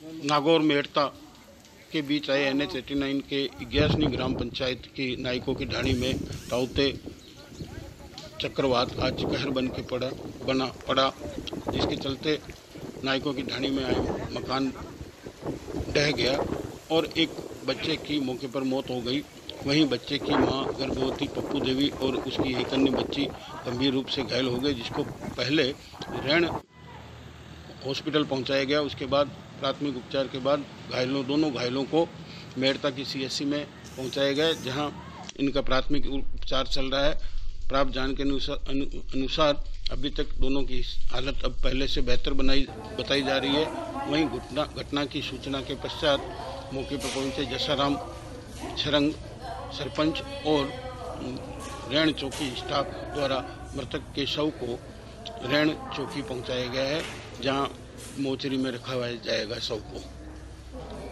नागौर मेड़ता के बीच आए NH-89 के 11वीं ग्राम पंचायत की नायकों की ढाणी में ताउते चक्रवात आज कहर बन के पड़ा, जिसके चलते नायकों की ढाणी में आए मकान ढह गया और एक बच्चे की मौके पर मौत हो गई। वहीं बच्चे की मां गर्भवती पप्पू देवी और उसकी एक अन्य बच्ची गंभीर रूप से घायल हो गई, जिसको पहले रैण हॉस्पिटल पहुंचाया गया। उसके बाद प्राथमिक उपचार के बाद दोनों घायलों को मेड़ता की CHC में पहुंचाया गया, जहां इनका प्राथमिक उपचार चल रहा है। प्राप्त जानकारी के अनुसार अभी तक दोनों की हालत अब पहले से बेहतर बताई जा रही है। वहीं घटना की सूचना के पश्चात मौके पर पहुंचे जसाराम छरंग सरपंच और रैण चौकी स्टाफ द्वारा मृतक के शव को रैण चौकी पहुंचाया गया है, जहां मोचरी में रखा जाएगा शव को।